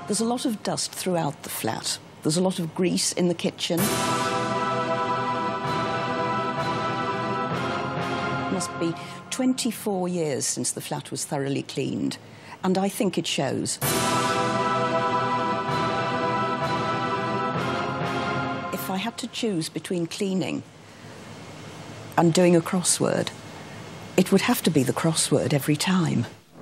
There's a lot of dust throughout the flat. There's a lot of grease in the kitchen. It must be 24 years since the flat was thoroughly cleaned, and I think it shows. If I had to choose between cleaning and doing a crossword, it would have to be the crossword every time.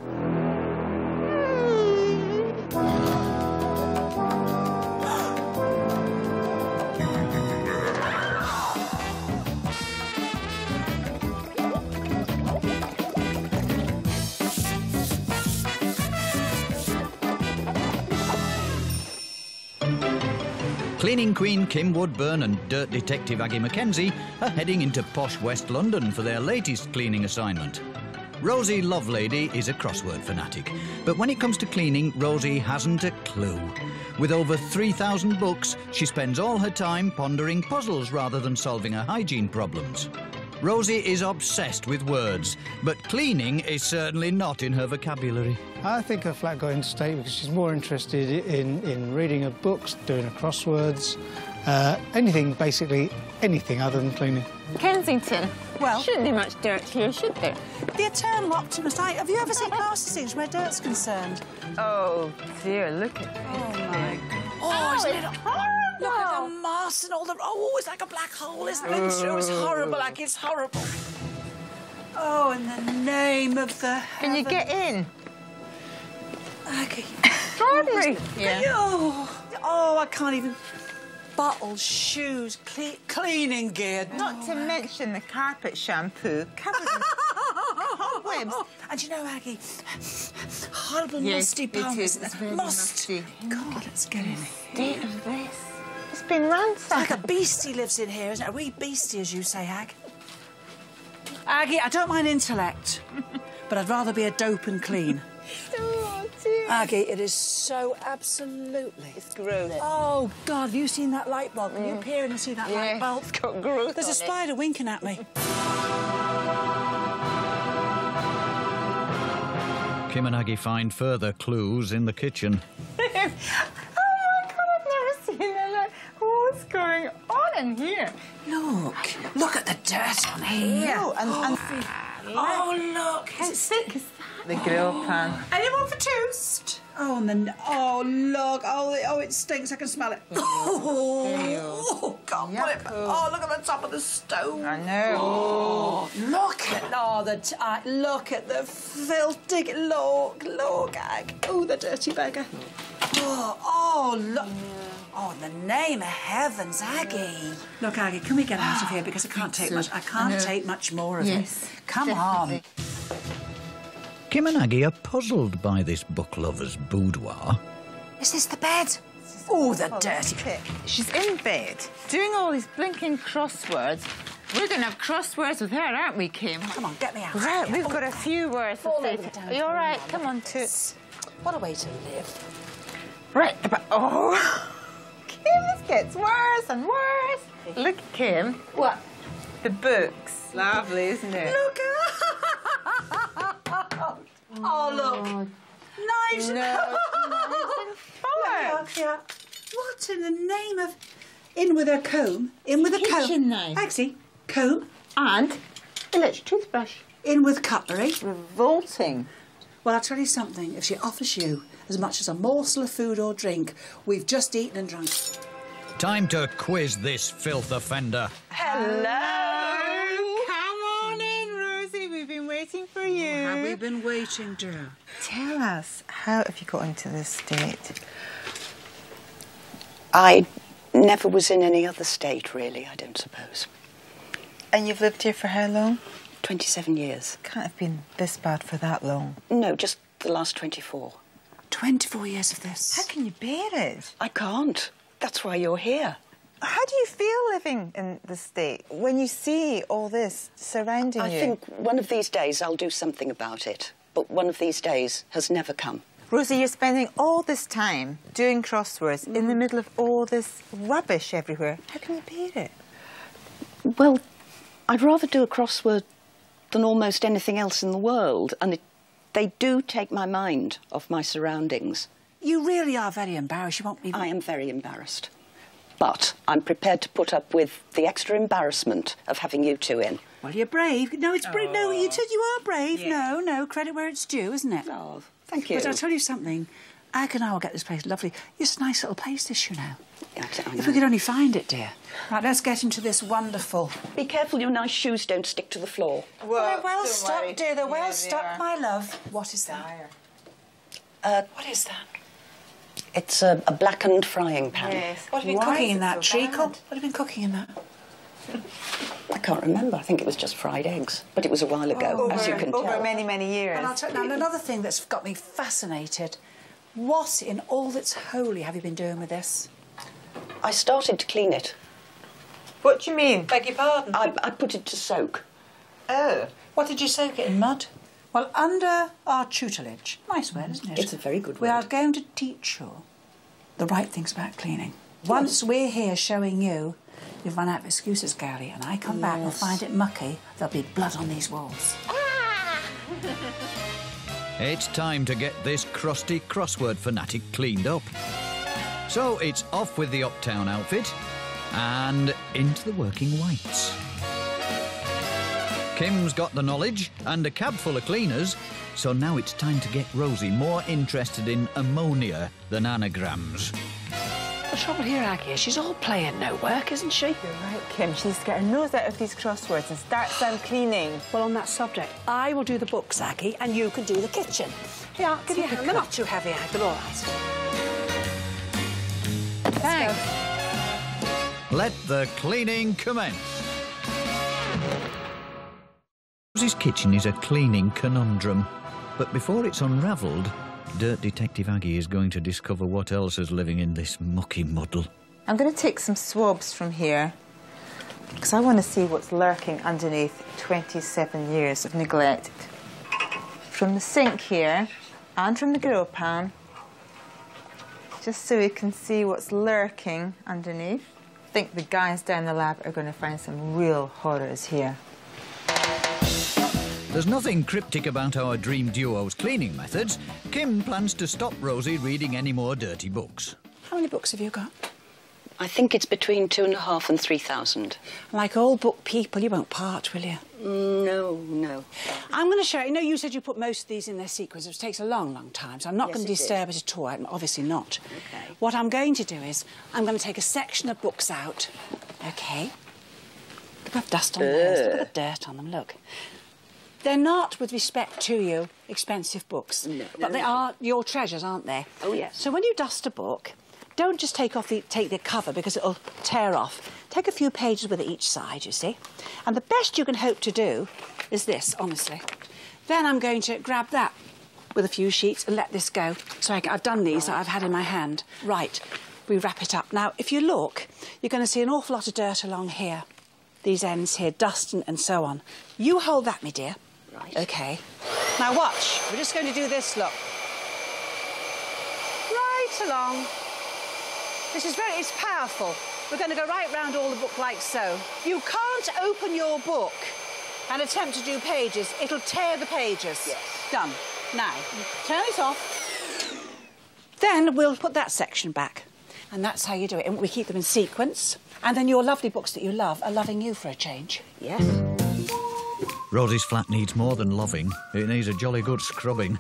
Cleaning Queen Kim Woodburn and Dirt Detective Aggie Mackenzie are heading into posh West London for their latest cleaning assignment. Rosy Lovelady is a crossword fanatic, but when it comes to cleaning, Rosy hasn't a clue. With over 3,000 books, she spends all her time pondering puzzles rather than solving her hygiene problems. Rosy is obsessed with words, but cleaning is certainly not in her vocabulary. I think her flat got into state because she's more interested in reading her books, doing her crosswords, anything, basically anything other than cleaning. Kensington. Well, shouldn't be much dirt here, should there? The eternal optimist. Have you ever seen Castings where dirt's concerned? Oh dear, look at this. Oh my God. Oh, isn't it horrible? Look at the moss and all the... Oh, it's like a black hole, isn't it? It's horrible, like it's horrible. Oh, in the name of the Can you get in? Aggie. Extraordinary. Yeah. Oh, I can't even... Bottles, shoes, cleaning gear. Not to mention the carpet shampoo covered in cobwebs. And you know, Aggie, horrible musty palm. It is. It's very musty. God, let's get in here. State of this. It's been ransacked. Like a beastie lives in here, isn't it? A wee beastie, as you say, Ag. Aggie, I don't mind intellect, but I'd rather be a dope and clean. Oh, dear. Aggie, it is so absolutely... It's gross. Oh, God, have you seen that light bulb? Can you peer in and see that light bulb? It's got growth. There's a spider winking at me. Kim and Aggie find further clues in the kitchen. Oh, my God, I've never seen that. What's going on in here? Look at the dirt on here. Oh, look. how thick is that? The grill pan. Anyone for toast? Oh, and then, oh, look. Oh, it stinks. I can smell it. Oh, God. Oh, look at the top of the stove. I know. Oh, look at the filthy... Look, Ag. Oh, the dirty beggar. Oh, look. Oh, in the name of heavens, Aggie. Look, Aggie, can we get out of here? Because I can't take much. I can't take much more of it. Come on. Kim and Aggie are puzzled by this book lover's boudoir. Is this the bed? Oh, the dirty pit. She's in bed, doing all these blinking crosswords. We're going to have crosswords with her, aren't we, Kim? Come on, get me out. Right, we've got a few words to say. Are you all right? Come on, Toots. What a way to live. Right, oh, Kim, this gets worse and worse. Look at Kim. What? The books. Lovely, isn't it? Look at... Oh, look. Knives and forks. What in the name of... In with a comb. In with a comb. Kitchen knife. Actually, comb. And electric toothbrush. In with cutlery. Revolting. Well, I'll tell you something. If she offers you as much as a morsel of food or drink, we've just eaten and drunk. Time to quiz this filth offender. Hello. Come on in, Rosie. We've been waiting for you. Have we been waiting, dear? Tell us, how have you got into this state? I never was in any other state, really, I don't suppose. And you've lived here for how long? 27 years. Can't have been this bad for that long. No, just the last 24. 24 years of this. How can you bear it? I can't. That's why you're here. How do you feel living in this state when you see all this surrounding you? I think one of these days I'll do something about it, but one of these days has never come. Rosie, you're spending all this time doing crosswords in the middle of all this rubbish everywhere. How can you bear it? Well, I'd rather do a crossword than almost anything else in the world, and they do take my mind off my surroundings. You really are very embarrassed. You won't be... I am very embarrassed. But I'm prepared to put up with the extra embarrassment of having you two in. Well, you're brave. No, it's brave. No, you said you are brave. Yeah. No, credit where it's due, isn't it? Oh, thank you. But I'll tell you something. Aggie and I will get this place lovely. It's a nice little place, this, you know. Yeah, I know. If we could only find it, dear. Right, let's get into this wonderful... Be careful your nice shoes don't stick to the floor. Well, they're well don't stuck, worry. dear. They're well Yeah, they stuck, are. my love. What is that? What is that? It's a blackened frying pan. Yes. What have you been cooking in that, treacle? What have you been cooking in that? I can't remember. I think it was just fried eggs. But it was a while ago, as you can Over tell. many, many years. Well, I'll tell you, now, another thing that's got me fascinated. What in all that's holy have you been doing with this? I started to clean it. What do you mean? Beg your pardon? I put it to soak. Oh. What did you soak it in, mud? Well, under our tutelage, nice word, isn't it? It's a very good We are word. going to teach you the right things about cleaning. Once we're here showing you, you've run out of excuses, Gally, and I come back and find it mucky, there'll be blood on these walls. It's time to get this crusty crossword fanatic cleaned up. So it's off with the uptown outfit and into the working whites. Kim's got the knowledge and a cab full of cleaners, so now it's time to get Rosy more interested in ammonia than anagrams. The trouble here, Aggie, is she's all play and no work, isn't she? You're right, Kim. She's get her nose out of these crosswords and start some cleaning. Well, on that subject, I will do the books, Aggie, and you can do the kitchen. Here, I'll give you a hand. They're not too heavy, Aggie, they're all right. Thanks. Let the cleaning commence. Rosy's kitchen is a cleaning conundrum, but before it's unravelled, Dirt Detective Aggie is going to discover what else is living in this mucky muddle. I'm going to take some swabs from here because I want to see what's lurking underneath 27 years of neglect. From the sink here and from the grill pan, just so we can see what's lurking underneath. I think the guys down the lab are going to find some real horrors here. There's nothing cryptic about our dream duo's cleaning methods. Kim plans to stop Rosy reading any more dirty books. How many books have you got? I think it's between 2,500 and 3,000. Like all book people, you won't part, will you? No. I'm going to show you. No, you said you put most of these in their sequence, which takes a long, long time, so I'm not Yes, going to it disturb it at all. I'm obviously not. OK. What I'm going to do is I'm going to take a section of books out. OK. Look at dust on those. Look at the dirt on them, look. They're not, with respect to you, expensive books. No. But they are your treasures, aren't they? Oh, yes. So when you dust a book, don't just take the cover because it'll tear off. Take a few pages with it each side, you see. And the best you can hope to do is this, honestly. Then I'm going to grab that with a few sheets and let this go. So I've done these that I've had in my hand. Right, we wrap it up. Now, if you look, you're going to see an awful lot of dirt along here. These ends here, dust and so on. You hold that, me dear. Right. OK. Now, watch. We're just going to do this, look. Right along. It's powerful. We're going to go right round all the book like so. You can't open your book and attempt to do pages. It'll tear the pages. Yes. Done. Now, turn it off. Then we'll put that section back. And that's how you do it. And we keep them in sequence. And then your lovely books that you love are loving you for a change. Yes. Rosy's flat needs more than loving. It needs a jolly good scrubbing.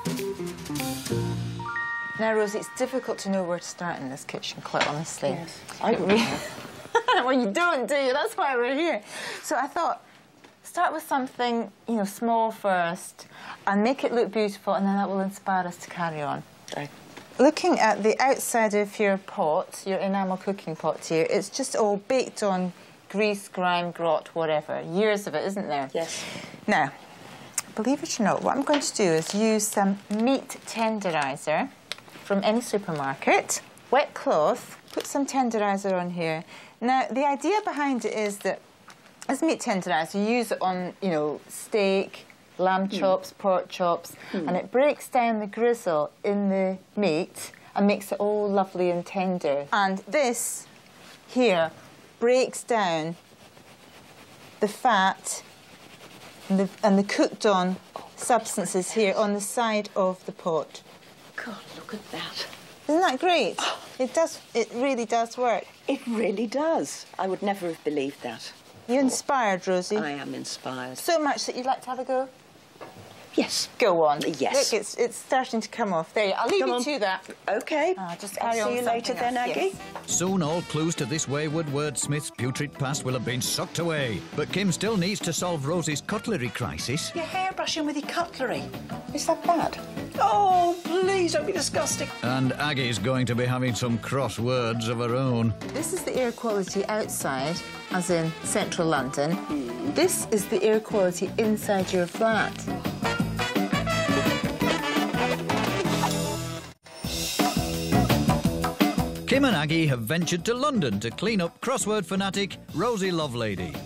Now, Rosie, it's difficult to know where to start in this kitchen, quite honestly. Yes. I don't know. Well, you don't, do you? That's why we're here. So I thought, start with something, you know, small first and make it look beautiful, and then that will inspire us to carry on. Right. Looking at the outside of your pot, your enamel cooking pot here, it's just all baked on grease, grime, grot, whatever. Years of it, isn't there? Yes. Now, believe it or not, what I'm going to do is use some meat tenderizer from any supermarket, wet cloth, put some tenderizer on here. Now, the idea behind it is that as meat tenderizer, you use it on, you know, steak, lamb chops, pork chops, and it breaks down the grizzle in the meat and makes it all lovely and tender. And this here breaks down the fat and the cooked-on substances here on the side of the pot. God, look at that. Isn't that great? It does. It really does work. It really does. I would never have believed that. You inspired, Rosie? I am inspired. So much that you'd like to have a go? Yes. Go on. Yes. Look, it's starting to come off. There, I'll leave Come you on. to that. OK. Just I'll carry on see you with later something then, else. Aggie. Yes. Soon all clues to this wayward wordsmith's putrid past will have been sucked away. But Kim still needs to solve Rosie's cutlery crisis. Your hairbrushing with your cutlery. Is that bad? Oh, please don't be disgusting. And Aggie's going to be having some crosswords of her own. This is the air quality outside, as in central London. This is the air quality inside your flat. Kim and Aggie have ventured to London to clean up crossword fanatic Rosy Lovelady.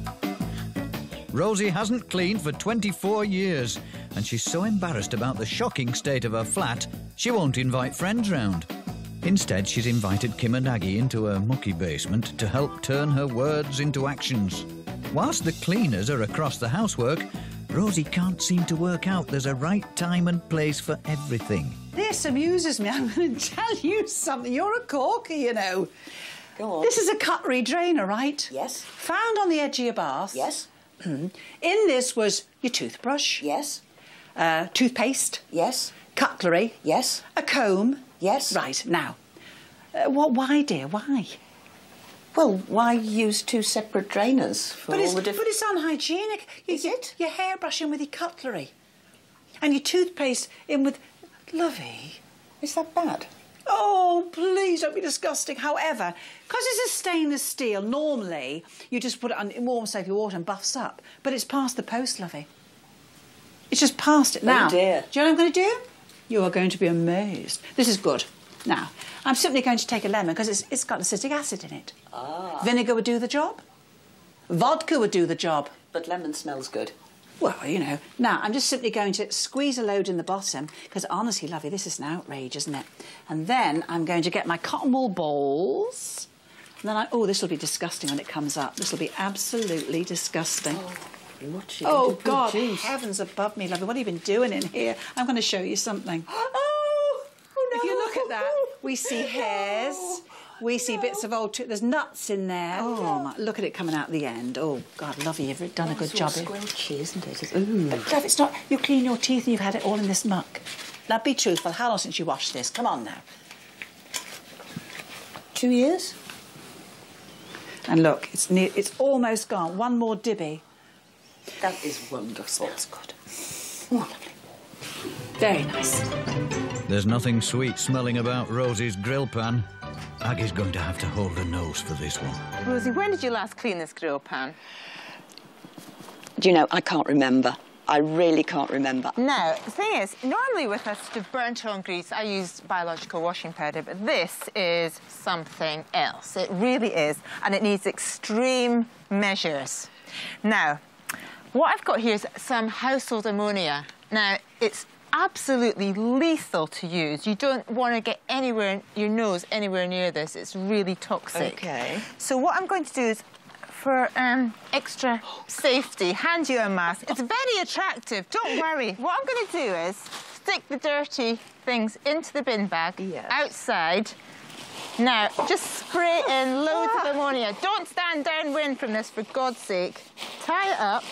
Rosie hasn't cleaned for 24 years, and she's so embarrassed about the shocking state of her flat, she won't invite friends round. Instead, she's invited Kim and Aggie into her mucky basement to help turn her words into actions. Whilst the cleaners are across the housework, Rosie can't seem to work out there's a right time and place for everything. This amuses me. I'm going to tell you something. You're a corker, you know. Go on. This is a cutlery drainer, right? Yes. Found on the edge of your bath. Yes. In this was your toothbrush. Yes. Toothpaste. Yes. Cutlery. Yes. A comb. Yes. Right, now. Why, dear, why? Well, why use two separate drainers for all the different... But it's unhygienic. Is it? Your hairbrushing with your cutlery. And your toothpaste in with... Lovey. Is that bad? Oh, please don't be disgusting. However, because it's a stainless steel, normally you just put it in warm soapy water and buffs up. But it's past the post, Lovey. It's just past it now. Oh, dear. Do you know what I'm going to do? You are going to be amazed. This is good. Now, I'm simply going to take a lemon because it's got acetic acid in it. Ah. Vinegar would do the job. Vodka would do the job. But lemon smells good. Well, you know. Now, I'm just simply going to squeeze a load in the bottom because, honestly, Lovey, this is an outrage, isn't it? And then I'm going to get my cotton wool balls. And then oh, this will be disgusting when it comes up. This will be absolutely disgusting. Oh, God, heavens above me, Lovey. What have you been doing in here? I'm going to show you something. Oh, no. If you look at that, we see hairs. We see bits of old... There's nuts in there. Oh, my, look at it coming out the end. Oh, God, Lovey, you've done a good job. It's all squelchy, isn't it? Ooh. But, Love, it's not... You clean your teeth and you've had it all in this muck. Now, be truthful. How long since you washed this? Come on, now. 2 years? And look, it's almost gone. One more dibby. That is wonderful. That's good. Oh, lovely. Very nice. There's nothing sweet smelling about Rosie's grill pan. Aggie's going to have to hold her nose for this one. Rosie, when did you last clean this grill pan? Do you know, I can't remember. I really can't remember. Now, the thing is, normally with a sort of burnt-on grease, I use biological washing powder, but this is something else. It really is, and it needs extreme measures. Now, what I've got here is some household ammonia. Now, it's absolutely lethal to use. You don't want to get your nose anywhere near this. It's really toxic. OK. So what I'm going to do is, for extra safety, hand you a mask. It's very attractive, don't worry. What I'm going to do is stick the dirty things into the bin bag outside. Now, just spray in loads of ammonia. Don't stand downwind from this, for God's sake. Tie it up.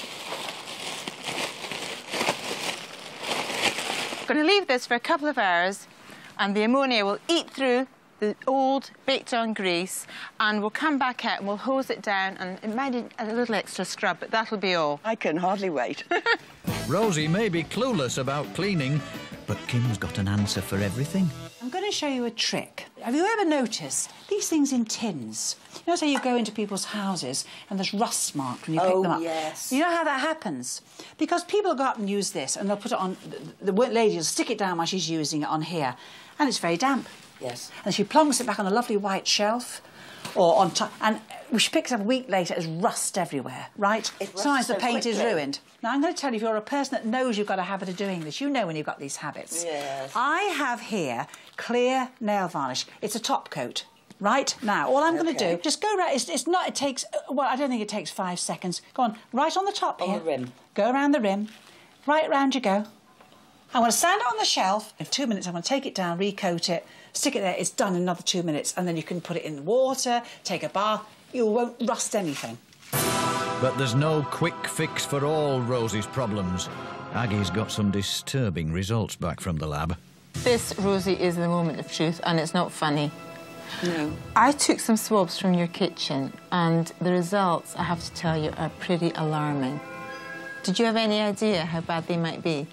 I'm going to leave this for a couple of hours, and the ammonia will eat through the old baked-on grease, and we'll come back out and we'll hose it down, and it might need a little extra scrub, but that'll be all. I can hardly wait. Rosie may be clueless about cleaning, but Kim's got an answer for everything. I'm going to show you a trick. Have you ever noticed these things in tins? You know, say you go into people's houses and there's rust marked when you pick them up. Oh, yes. You know how that happens? Because people go up and use this and they'll put it on... The lady will stick it down while she's using it on here, and it's very damp. Yes. And she plonks it back on a lovely white shelf or on top, and she picks up a week later as rust everywhere, right? It rusts Sometimes the so paint is quickly. ruined. Now, I'm going to tell you, if you're a person that knows you've got a habit of doing this, you know when you've got these habits. Yes. I have here clear nail varnish. It's a top coat. Right? Now, all I'm going to do, just go right... It's not... It takes... Well, I don't think it takes 5 seconds. Go on, right on the top here. On the rim. Go around the rim. Right round you go. I'm going to stand it on the shelf. In 2 minutes, I'm going to take it down, recoat it, stick it there. It's done in another 2 minutes. And then you can put it in the water, take a bath. You won't rust anything. But there's no quick fix for all Rosie's problems. Aggie's got some disturbing results back from the lab. This, Rosie, is the moment of truth, and it's not funny. No. I took some swabs from your kitchen, and the results, I have to tell you, are pretty alarming. Did you have any idea how bad they might be?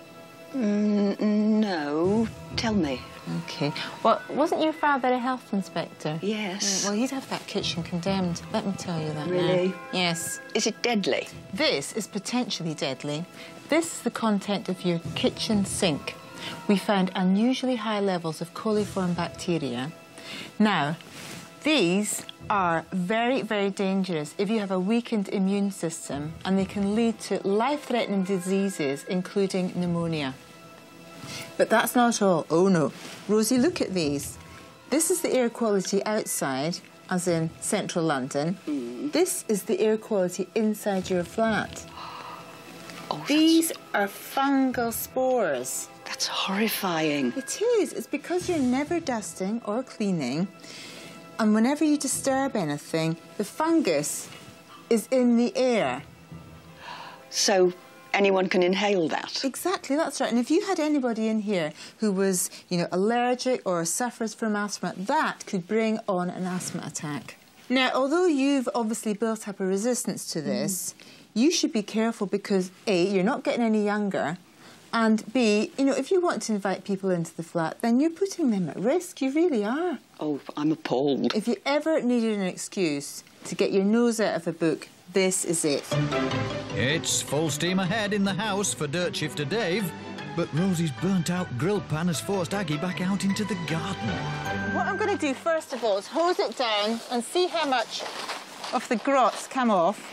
No. Tell me. OK. Well, wasn't your father a health inspector? Yes. Well, he'd have that kitchen condemned. Let me tell you that Really? now. Yes. Is it deadly? This is potentially deadly. This is the content of your kitchen sink. We found unusually high levels of coliform bacteria. Now, these are very, very dangerous if you have a weakened immune system, and they can lead to life-threatening diseases, including pneumonia. But that's not all. Oh, no. Rosie, look at these. This is the air quality outside, as in central London. This is the air quality inside your flat. Oh, These are fungal spores. That's horrifying. It is. It's because you're never dusting or cleaning, and whenever you disturb anything, the fungus is in the air. So anyone can inhale that? Exactly, that's right. And if you had anybody in here who was, you know, allergic or suffers from asthma, that could bring on an asthma attack. Now, although you've obviously built up a resistance to this, you should be careful because, A, you're not getting any younger, and B, you know, if you want to invite people into the flat, then you're putting them at risk. You really are. Oh, I'm appalled. If you ever needed an excuse to get your nose out of a book, this is it. It's full steam ahead in the house for dirt shifter Dave, but Rosie's burnt-out grill pan has forced Aggie back out into the garden. What I'm going to do first of all is hose it down and see how much of the grots come off.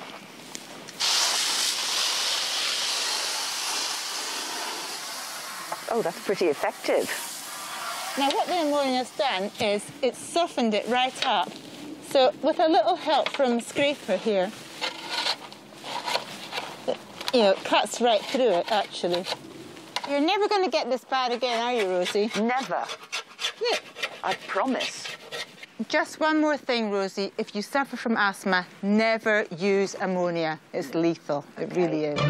Oh, that's pretty effective. Now, what the ammonia's done is it's softened it right up. So, with a little help from a scraper here, you know, it cuts right through it, actually. You're never going to get this bad again, are you, Rosie? Never. Yeah. I promise. Just one more thing, Rosie. If you suffer from asthma, never use ammonia. It's lethal. It really is.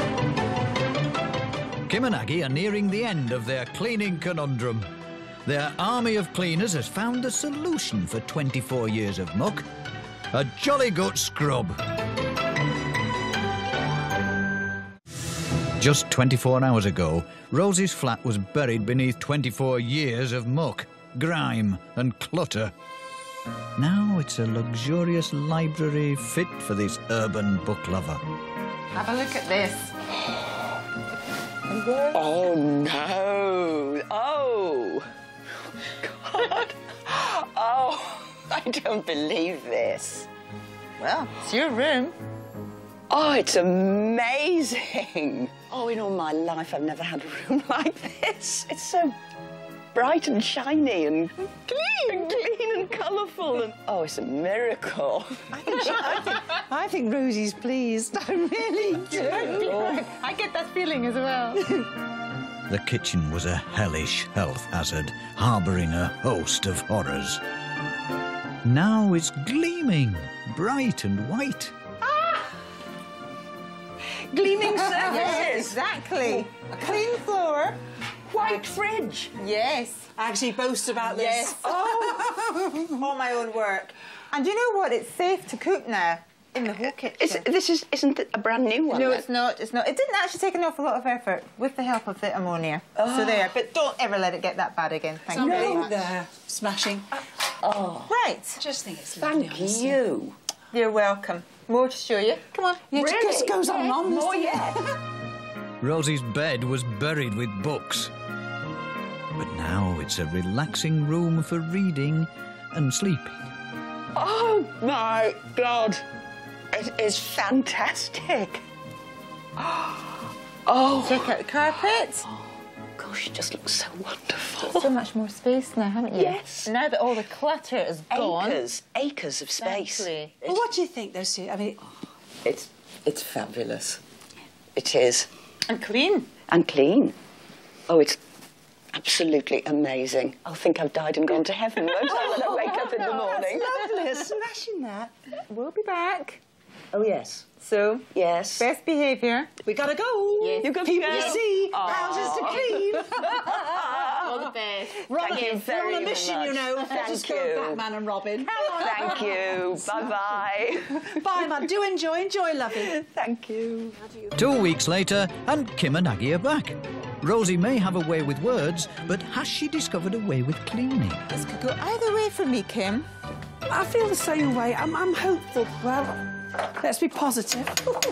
Kim and Aggie are nearing the end of their cleaning conundrum. Their army of cleaners has found a solution for 24 years of muck. A jolly good scrub. Just 24 hours ago, Rosie's flat was buried beneath 24 years of muck, grime and clutter. Now it's a luxurious library fit for this urban book lover. Have a look at this. Oh, no. Oh. God. Oh, I don't believe this. Well, it's your room. Oh, it's amazing. Oh, in all my life, I've never had a room like this. It's so bright and shiny and clean and colourful. And, oh, it's a miracle. I think Rosie's pleased. I really do. I get that feeling as well. The kitchen was a hellish health hazard, harbouring a host of horrors. Now it's gleaming, bright and white. Gleaming surfaces. Yes, exactly. A clean floor. White fridge. Yes. I actually boast about this. Yes. Oh, all my own work. And you know what? It's safe to cook now in the whole kitchen. Isn't it a brand new one? No, then? it's not. It's not. It didn't actually take an awful lot of effort with the help of the ammonia. So there. But don't ever let it get that bad again. Thank you very much. There, smashing. Oh, Right. I just think it's lovely. thank you. You're welcome. More to show you. Come on. Yeah, it just goes on and on. More yet. Rosie's bed was buried with books. But now it's a relaxing room for reading and sleeping. Oh, my God. It is fantastic. Oh. Check out the carpet. Gosh, it just looks so wonderful. So much more space now, haven't you? Yes. Now that all the clutter is gone. Acres of space. Exactly. Well, what do you think, though, Sue? I mean, It's fabulous. It is. And clean. And clean. Oh, it's absolutely amazing. I'll think I've died and gone to heaven, won't I, when I wake up in the morning? That's lovely. Smashing that. We'll be back. Oh, yes. So, Yes. best behaviour. We gotta go. Yes. You've got to People go. to see, houses to clean. All the best. Thank you We're on very a mission, much. you know. Let us Thank go, you. Batman and Robin. Thank you. Bye-bye. Bye, man. Do enjoy, lovey. Thank you. 2 weeks later, and Kim and Aggie are back. Rosie may have a way with words, but has she discovered a way with cleaning? This could go either way for me, Kim. I feel the same way. I'm hopeful. Well, let's be positive.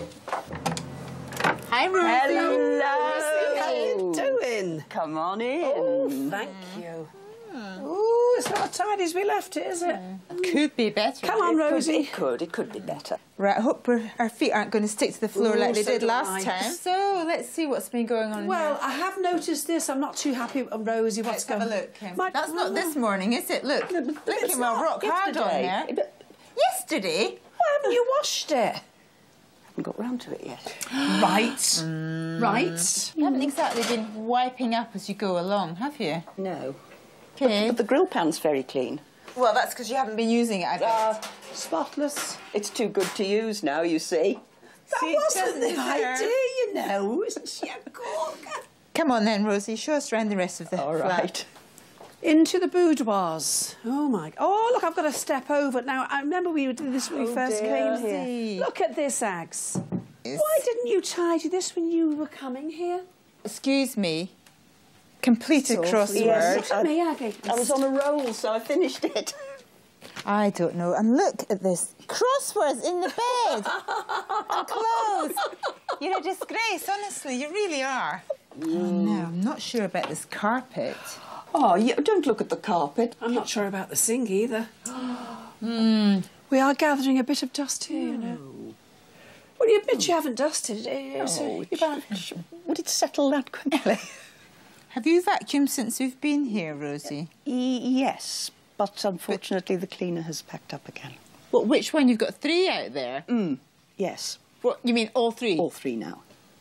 Hi, Rosie. Hello. How you doing? Come on in. Oh, thank you. Oh, it's not as tidy as we left it, is it? Could be better. Come on, Rosie. It could be better. Right, I hope our feet aren't going to stick to the floor Ooh, like they so did do last I. time. So, let's see what's been going on Well, here. I have noticed this. I'm not too happy, Rosie. Let's What's have going a look, Kim. My- That's not this morning, is it? Look, it's blinking well not. rock hard on Yesterday. there. Yesterday? Why haven't you washed it? Haven't got round to it yet. Right. Right. You haven't exactly been wiping up as you go along, have you? No. Okay. But the grill pan's very clean. Well, that's because you haven't been using it, I bet. Spotless. It's too good to use now, you see. That See, wasn't the doesn't idea, her. you know. Isn't she a corker? Come on then, Rosie, show us around the rest of the All flat. right. Into the boudoirs. Oh, my... Oh, look, I've got to step over. Now, I remember we did this when we first dear. came here. See. Look at this, Ags. Yes. Why didn't you tidy this when you were coming here? Excuse me. Complete a crossword. Yes. Look at me, Aggie. I was on a roll, so I finished it. I don't know. And look at this. Crosswords in the bed. And clothes. You're a disgrace, honestly. You really are. No, I'm not sure about this carpet. Oh, don't look at the carpet. I'm not sure about the sink either. We are gathering a bit of dust here, you know. Well, you admit you haven't dusted it. So you're about... Would it settle that quickly? Have you vacuumed since we've been here, Rosie? Yes, but unfortunately the cleaner has packed up again. What, which one? You've got 3 out there? Yes, What, you mean all 3? all 3 now.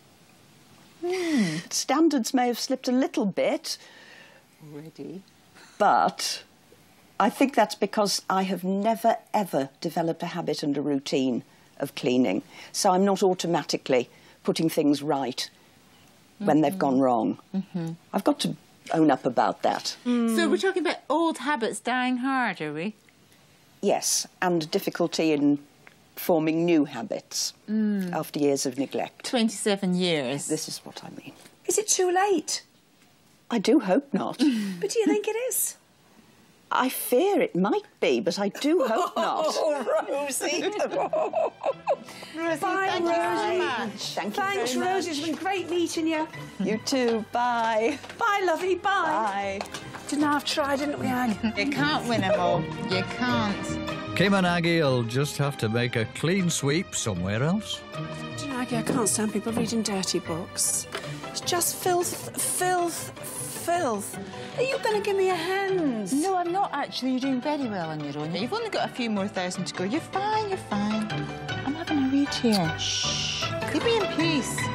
Standards may have slipped a little bit, Already. but I think that's because I have never, ever developed a habit and a routine of cleaning. So I'm not automatically putting things right when they've gone wrong. I've got to own up about that. So we're talking about old habits dying hard, are we? Yes, and difficulty in forming new habits after years of neglect. 27 years. This is what I mean. Is it too late? I do hope not. But do you think it is? I fear it might be, but I do hope not. Oh, Rosie. Rosie, Bye, thank you so Rosie. much. Thanks, Thanks, Rosie. It's been great meeting you. You too. Bye. Bye, lovey. Bye. Bye. Didn't half try, didn't we, Aggie? You can't win them all. You can't. Kim and Aggie will just have to make a clean sweep somewhere else. Do you know, Aggie, I can't stand people reading dirty books. It's just filth, filth, filth. Are you going to give me a hand? No, I'm not actually. You're doing very well on your own. You've only got a few more thousand to go. You're fine, you're fine. I'm having a read here. Shh. Leave me in peace.